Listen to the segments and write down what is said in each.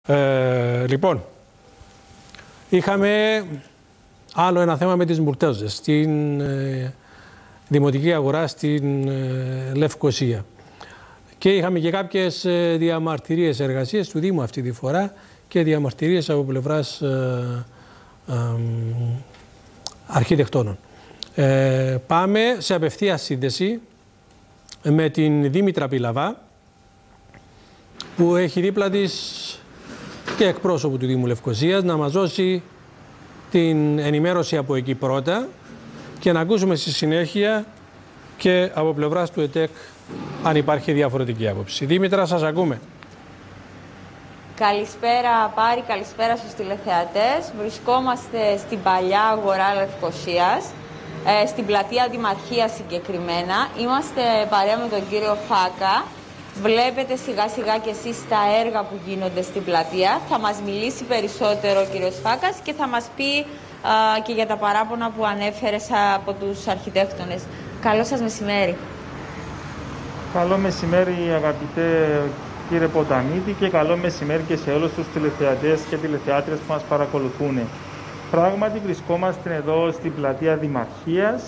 Λοιπόν, είχαμε άλλο ένα θέμα με τις μπουρτέζες στην δημοτική αγορά στην Λευκοσία. Και είχαμε και κάποιες διαμαρτυρίες εργασίες του Δήμου αυτή τη φορά και διαμαρτυρίες από πλευράς αρχιτεκτόνων. Πάμε σε απευθείας σύνδεση με την Δήμητρα Πιλαβά, που έχει δίπλα της και εκπρόσωπο του Δήμου Λευκοσίας, να μας δώσει την ενημέρωση από εκεί πρώτα και να ακούσουμε στη συνέχεια και από πλευράς του ΕΤΕΚ αν υπάρχει διαφορετική άποψη. Δήμητρα, σας ακούμε. Καλησπέρα Πάρη, καλησπέρα στους τηλεθεατές. Βρισκόμαστε στην παλιά αγορά Λευκοσίας, στην πλατεία Δημαρχίας συγκεκριμένα. Είμαστε παρέα με τον κύριο Φάκα. Βλέπετε σιγά σιγά και εσείς τα έργα που γίνονται στην πλατεία. Θα μας μιλήσει περισσότερο ο κύριος Φάκας και θα μας πει και για τα παράπονα που ανέφερες από τους αρχιτέκτονες. Καλό σας μεσημέρι. Καλό μεσημέρι αγαπητέ κύριε Ποταμίτη και καλό μεσημέρι και σε όλους τους τηλεθεατές και τηλεθεάτρες που μας παρακολουθούν. Πράγματι βρισκόμαστε εδώ στην πλατεία Δημαρχίας,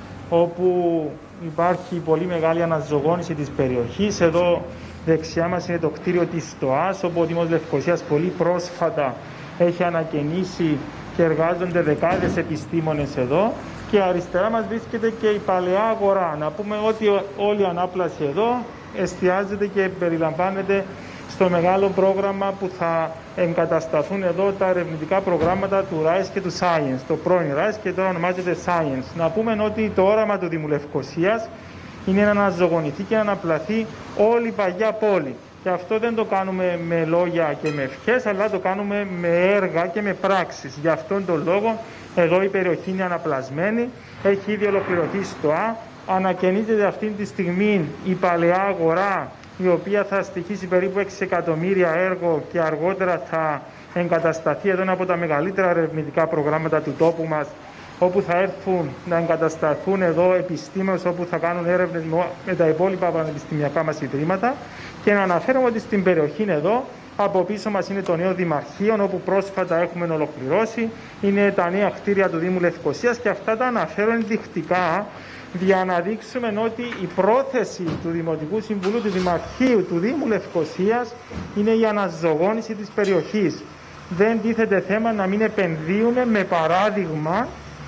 όπου υπάρχει πολύ μεγάλη αναζωγόνηση της περιοχής. Εδώ δεξιά μας είναι το κτίριο της ΣΤΟΑΣ, όπου ο Δήμος Λευκοσίας πολύ πρόσφατα έχει ανακαινήσει και εργάζονται δεκάδες επιστήμονες εδώ. Και αριστερά μας βρίσκεται και η παλαιά αγορά. Να πούμε ότι όλη η ανάπλαση εδώ εστιάζεται και περιλαμβάνεται στο μεγάλο πρόγραμμα που θα εγκατασταθούν εδώ τα ερευνητικά προγράμματα του RISE και του Science. Το πρώην RISE και τώρα ονομάζεται Science. Να πούμε ότι το όραμα του Δήμου Λευκοσίας είναι να αναζωογονηθεί και να αναπλαθεί όλη η παγιά πόλη. Και αυτό δεν το κάνουμε με λόγια και με ευχές, αλλά το κάνουμε με έργα και με πράξεις. Γι' αυτόν τον λόγο εδώ η περιοχή είναι αναπλασμένη, έχει ήδη ολοκληρωθεί στο Α, ανακαινίζεται αυτή τη στιγμή η παλαιά αγορά, η οποία θα στοιχήσει περίπου 6 εκατομμύρια έργο και αργότερα θα εγκατασταθεί εδώ ένα από τα μεγαλύτερα ερευνητικά προγράμματα του τόπου μας, όπου θα έρθουν να εγκατασταθούν εδώ επιστήμονες, όπου θα κάνουν έρευνες με τα υπόλοιπα πανεπιστημιακά μας ιδρύματα. Και να αναφέρουμε ότι στην περιοχή εδώ, από πίσω μας είναι το νέο Δημαρχείο, όπου πρόσφατα έχουμε ολοκληρώσει. Είναι τα νέα κτίρια του Δήμου Λευκοσίας και αυτά τα αναφέρω ενδεικτικά για να δείξουμε ότι η πρόθεση του Δημοτικού Συμβουλίου, του Δημαρχείου, του Δήμου Λευκοσίας είναι η αναζωγόνηση της περιοχής. Δεν τίθεται θέμα να μην επενδύουμε με παράδειγμα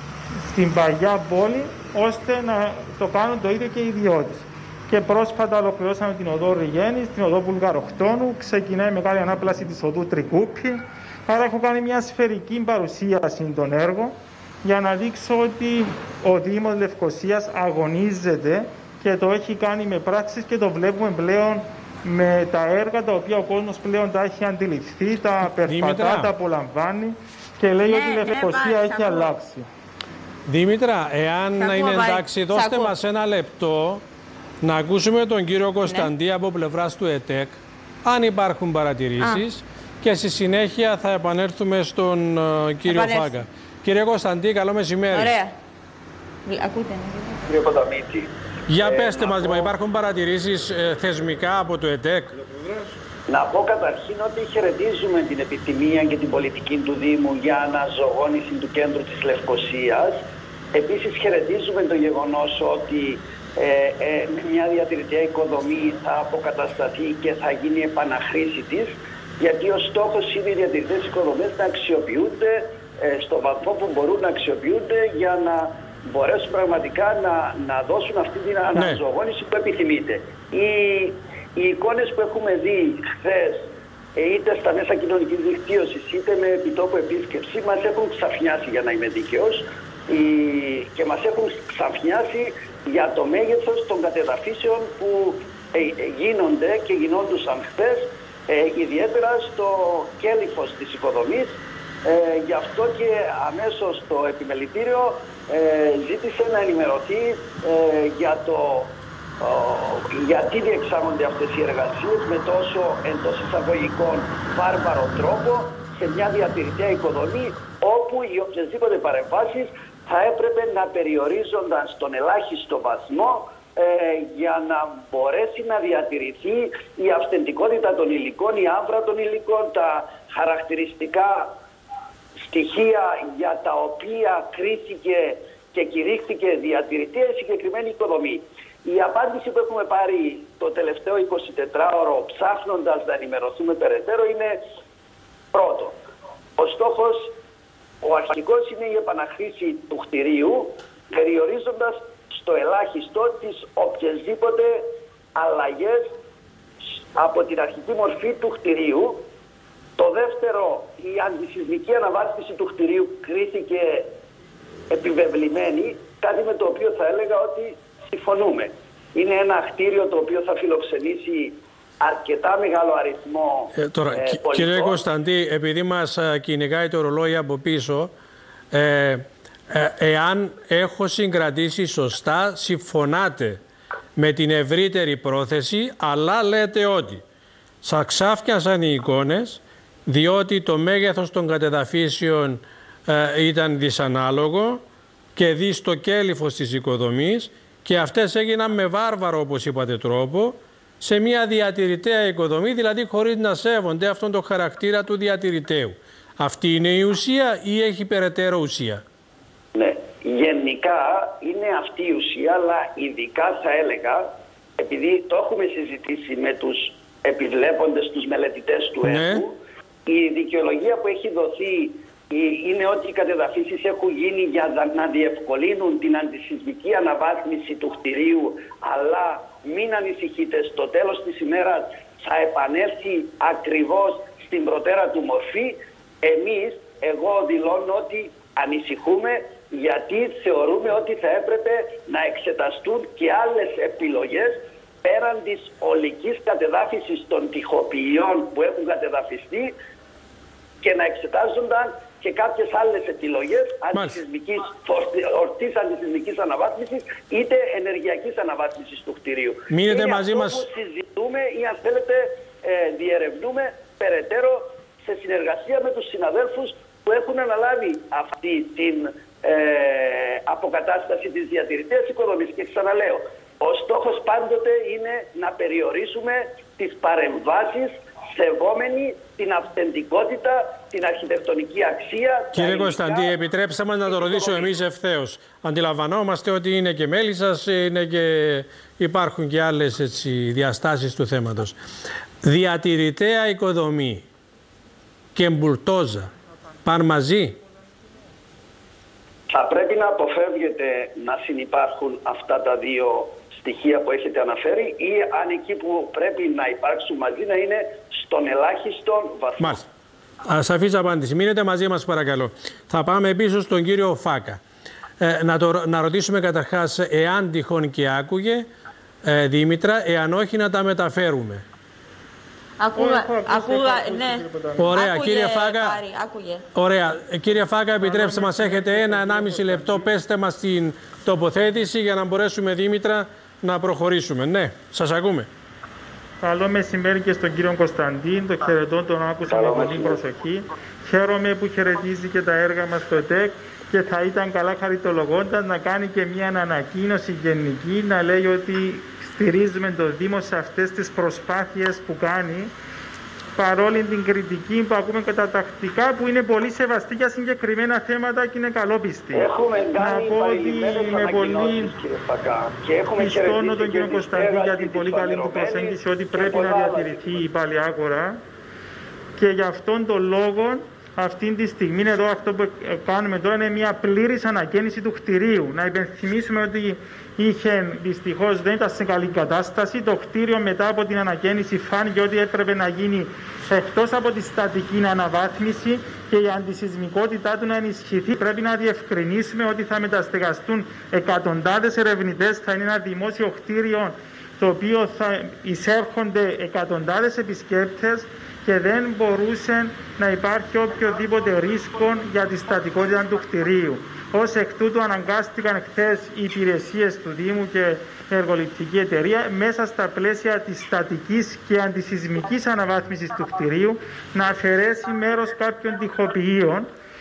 στην παλιά πόλη, ώστε να το κάνουν το ίδιο και οι ιδιώτες. Και πρόσφατα ολοκληρώσαμε την οδό Ριγέννης, την οδό Βουλγαροχτώνου, ξεκινάει μεγάλη ανάπλαση της οδού Τρικούπη. Άρα έχω κάνει μια σφαιρική παρουσίαση των έργων για να δείξω ότι ο Δήμος Λευκοσίας αγωνίζεται και το έχει κάνει με πράξεις και το βλέπουμε πλέον με τα έργα τα οποία ο κόσμος πλέον τα έχει αντιληφθεί, τα περπατά, τα απολαμβάνει και λέει ότι η Λευκοσία έχει αλλάξει. Δήμητρα, εάν να είναι εντάξει, δώστε μας ένα λεπτό να ακούσουμε τον κύριο Κωνσταντή από πλευράς του ΕΤΕΚ, αν υπάρχουν παρατηρήσεις, και στη συνέχεια θα επανέλθουμε στον κύριο Φάκα. Κύριε Κωνσταντή, καλό μεσημέρι. Ωραία. Ακούτε. Κύριε Ποταμίτη. Για πέστε μας, υπάρχουν παρατηρήσεις θεσμικά από το ΕΤΕΚ? Να πω καταρχήν ότι χαιρετίζουμε την επιθυμία και την πολιτική του Δήμου για αναζωγόνηση του κέντρου της Λευκοσίας. Επίσης χαιρετίζουμε το γεγονός ότι μια διατηρητική οικοδομή θα αποκατασταθεί και θα γίνει επαναχρήση της, γιατί ο στόχος είναι οι διατηρητές οικοδομές να αξιοποιούνται στο βαθμό που μπορούν να αξιοποιούνται για να μπορέσουν πραγματικά να δώσουν αυτή την αναζωογόνηση που επιθυμείτε. Οι εικόνες που έχουμε δει χθες, είτε στα μέσα κοινωνικής δικτύωσης είτε με επιτόπου επίσκεψη, μας έχουν ξαφνιάσει, για να είμαι δίκαιος, και μας έχουν ξαφνιάσει για το μέγεθος των κατεδαφίσεων που γίνονται και γινόντουσαν χθες, ιδιαίτερα στο κέλυφος της οικοδομής. Γι' αυτό και αμέσως το επιμελητήριο ζήτησε να ενημερωθεί γιατί διεξάγονται αυτές οι εργασίες με τόσο εντός εισαγωγικών βάρβαρο τρόπο σε μια διατηρητέα οικοδομή, όπου οι οποιασδήποτε παρεμβάσεις θα έπρεπε να περιορίζονταν στον ελάχιστο βαθμό για να μπορέσει να διατηρηθεί η αυθεντικότητα των υλικών, η άμβρα των υλικών, τα χαρακτηριστικά στοιχεία για τα οποία κρίθηκε και κηρύχθηκε διατηρητή η συγκεκριμένη οικοδομή. Η απάντηση που έχουμε πάρει το τελευταίο 24ωρο ψάχνοντας να ενημερωθούμε περαιτέρω είναι πρώτο. Ο στόχος, ο αρχικός είναι η επαναχρήση του κτηρίου, περιορίζοντας στο ελάχιστο τις οποιασδήποτε αλλαγές από την αρχική μορφή του κτηρίου. Το δεύτερο, η αντισυσμική αναβάθμιση του κτηρίου κρίθηκε επιβεβλημένη, κάτι με το οποίο θα έλεγα ότι συμφωνούμε. Είναι ένα κτίριο το οποίο θα φιλοξενήσει αρκετά μεγάλο αριθμό πολιτών. Κύριε Κωνσταντή, επειδή μας κυνηγάει το ρολόι από πίσω, εάν έχω συγκρατήσει σωστά, συμφωνάτε με την ευρύτερη πρόθεση, αλλά λέτε ότι σας ξάφτιασαν οι εικόνες, διότι το μέγεθος των κατεδαφίσεων ήταν δυσανάλογο και δει στο κέλυφος της οικοδομής και αυτές έγιναν με βάρβαρο, όπως είπατε, τρόπο, σε μια διατηρηταία οικοδομή, δηλαδή χωρίς να σέβονται αυτόν τον χαρακτήρα του διατηρηταίου. Αυτή είναι η ουσία ή έχει περαιτέρω ουσία? Ναι, γενικά είναι αυτή η ουσία, αλλά ειδικά θα έλεγα, επειδή το έχουμε συζητήσει με τους επιβλέποντες, τους μελετητές του έργου, η δικαιολογία που έχει δοθεί είναι ότι οι κατεδαφίσεις έχουν γίνει για να διευκολύνουν την αντισυσμική αναβάθμιση του κτηρίου, αλλά μην ανησυχείτε, στο τέλος της ημέρας θα επανέλθει ακριβώς στην προτέρα του μορφή. Εγώ δηλώνω ότι ανησυχούμε, γιατί θεωρούμε ότι θα έπρεπε να εξεταστούν και άλλες επιλογές πέραν της ολικής κατεδάφισης των τοιχοποιιών που έχουν κατεδαφιστεί και να εξετάζονταν και κάποιες άλλες επιλογές ορτής αντισυσμικής αναβάθμισης είτε ενεργειακής αναβάθμισης του κτηρίου. Μείνετε είναι μαζί αυτό μας. Που συζητούμε ή αν θέλετε διερευνούμε περαιτέρω σε συνεργασία με τους συναδέλφους που έχουν αναλάβει αυτή την αποκατάσταση της διατηρηταίας οικοδομής. Και ξαναλέω, ο στόχος πάντοτε είναι να περιορίσουμε τις παρεμβάσεις σεβόμενοι την αυθεντικότητα, την αρχιτεκτονική αξία. Κύριε Κωνσταντή, επιτρέψτε μας να το ρωτήσω εμείς ευθέως. Αντιλαμβανόμαστε ότι είναι και μέλη σας, υπάρχουν και άλλες διαστάσεις του θέματος. Διατηρηταία οικοδομή και μπουλτόζα πάνε μαζί? Θα πρέπει να αποφεύγεται να συνυπάρχουν αυτά τα δύο στοιχεία που έχετε αναφέρει, ή αν εκεί που πρέπει να υπάρξουν μαζί να είναι στον ελάχιστο βαθμό. Μάλιστα. Σαφής απάντηση. Μείνετε μαζί μας παρακαλώ. Θα πάμε πίσω στον κύριο Φάκα. Να ρωτήσουμε καταρχάς εάν τυχόν και άκουγε, Δήμητρα, εάν όχι να τα μεταφέρουμε. Ναι. Ωραία, άκουγε, κύριε Φάκα. Άκουγε. Ωραία. Κύριε Φάκα, επιτρέψτε μας, έχετε 1-1,5 λεπτό. Πέστε μας την τοποθέτηση για να μπορέσουμε, Δήμητρα, να προχωρήσουμε. Ναι, σας ακούμε. Καλό μεσημέρι και στον κύριο Κωνσταντίν. Το χαιρετώ, τον άκουσα με πολύ προσοχή. Χαίρομαι που χαιρετίζει και τα έργα μας στο ΤΕΚ και θα ήταν καλά χαριτολογώντας να κάνει και μια ανακοίνωση γενική, να λέει ότι στηρίζουμε το Δήμο σε αυτές τις προσπάθειες που κάνει, παρόλη την κριτική που ακούμε κατατακτικά, που είναι πολύ σεβαστή για συγκεκριμένα θέματα και είναι καλόπιστη. Έχουμε κάνει με πολύ πιστώνω τον κύριο Κωνσταντή για την πολύ καλή του προσέγγιση ότι πρέπει να διατηρηθεί η Παλαιάγορα, και γι' αυτόν τον λόγο αυτή τη στιγμή εδώ αυτό που κάνουμε τώρα είναι μια πλήρης ανακαίνιση του κτηρίου. Να υπενθυμίσουμε ότι δυστυχώς δεν ήταν σε καλή κατάσταση. Το κτίριο μετά από την ανακαίνιση φάνηκε ότι έπρεπε να γίνει εκτός από τη στατική αναβάθμιση και η αντισυσμικότητά του να ενισχυθεί. Πρέπει να διευκρινίσουμε ότι θα μεταστεγαστούν εκατοντάδες ερευνητές. Θα είναι ένα δημόσιο κτίριο το οποίο θα εισέρχονται εκατοντάδες επισκέπτες και δεν μπορούσε να υπάρχει οποιοδήποτε ρίσκο για τη στατικότητα του κτηρίου. Ως εκ τούτου αναγκάστηκαν χθες οι υπηρεσίες του Δήμου και η εργοληπτική εταιρεία μέσα στα πλαίσια της στατικής και αντισυσμικής αναβάθμισης του κτηρίου να αφαιρέσει μέρος κάποιων τοιχοποιίων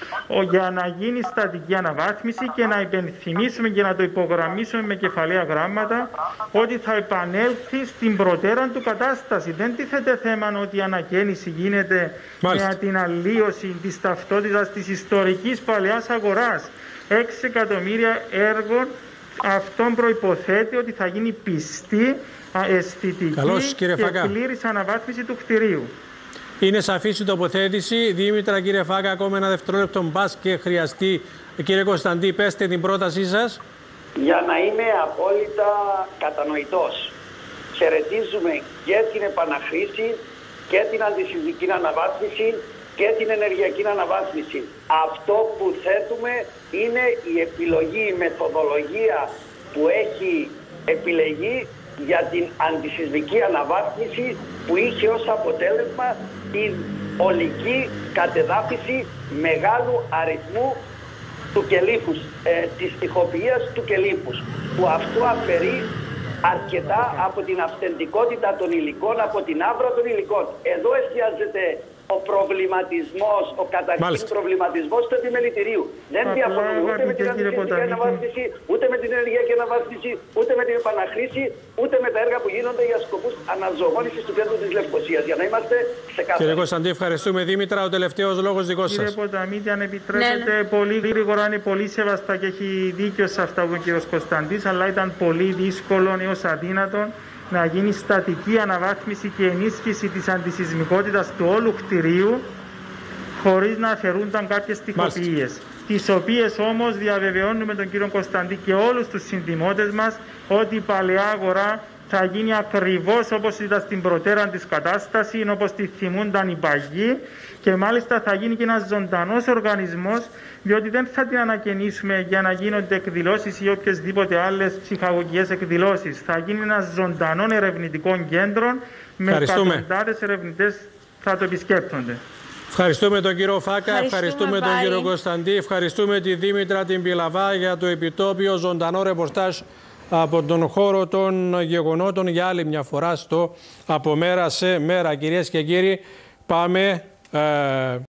για να γίνει στατική αναβάθμιση και να υπενθυμίσουμε και να το υπογραμμίσουμε με κεφαλαία γράμματα ότι θα επανέλθει στην προτέραν του κατάσταση. Δεν τίθεται θέμα ότι η ανακαίνιση γίνεται με την αλλίωση της ταυτότητας της ιστορικής παλαιάς αγοράς. 6 εκατομμύρια έργων, αυτόν προϋποθέτει ότι θα γίνει πιστή, αισθητική και πλήρης αναβάθμιση του κτηρίου. Είναι σαφής η τοποθέτηση. Δήμητρα, κύριε Φάκα, ακόμα ένα δευτερόλεπτο μπας και χρειαστεί. Κύριε Κωνσταντή, πέστε την πρότασή σας. Για να είμαι απόλυτα κατανοητός, χαιρετίζουμε και την επαναχρήση και την αντισυσμική αναβάθμιση και την ενεργειακή αναβάθμιση. Αυτό που θέτουμε είναι η επιλογή, η μεθοδολογία που έχει επιλεγεί για την αντισυσμική αναβάθμιση που είχε ως αποτέλεσμα την ολική κατεδάφιση μεγάλου αριθμού του κελύφους, της τοιχοποιίας του κελύφους, που αυτό αφαιρεί αρκετά από την αυθεντικότητα των υλικών, από την άβρα των υλικών. Εδώ εστιάζεται ο προβληματισμός, ο καταρχήν προβληματισμός του επιμελητηρίου. Δεν διαφωνούμε ούτε με την αντισυσμική αναβάθμιση, ούτε με την ενεργειακή αναβάθμιση, ούτε με την επαναχρήση, ούτε με τα έργα που γίνονται για σκοπούς αναζωογόνησης του κέντρου της Λευκωσίας. Για να είμαστε ξεκάθαροι. Κύριε Κωνσταντή, ευχαριστούμε. Δήμητρα, ο τελευταίος λόγος δικός σας. Κύριε Ποταμίτη, αν επιτρέπετε, πολύ γρήγορα, είναι πολύ σεβαστά και έχει δίκιο σε αυτά που ο κύριος Κωνσταντής, αλλά ήταν πολύ δύσκολο έως αδύνατον να γίνει στατική αναβάθμιση και ενίσχυση της αντισυσμικότητας του όλου κτηρίου χωρίς να αφαιρούνταν κάποιες τοιχοποιίες, τις οποίες όμως διαβεβαιώνουμε τον κύριο Κωνσταντή και όλους τους συνδημότες μας ότι η παλαιά αγορά θα γίνει ακριβώς όπως ήταν στην προτέρα της κατάσταση, όπως τη θυμούνταν οι παγιοί, και μάλιστα θα γίνει και ένας ζωντανός οργανισμός, διότι δεν θα την ανακαινήσουμε για να γίνονται εκδηλώσεις ή οποιασδήποτε άλλες ψυχαγωγικές εκδηλώσεις. Θα γίνει ένας ζωντανών ερευνητικών κέντρων με εκατοντάδες ερευνητές θα το επισκέπτονται. Ευχαριστούμε τον κύριο Φάκα, ευχαριστούμε τον κύριο Κωνσταντή, ευχαριστούμε τη Δήμητρα την Πιλαβά για το επιτόπιο ζωντανό ρεπορτάζ από τον χώρο των γεγονότων για άλλη μια φορά στο Από Μέρα σε Μέρα. Κυρίες και κύριοι, πάμε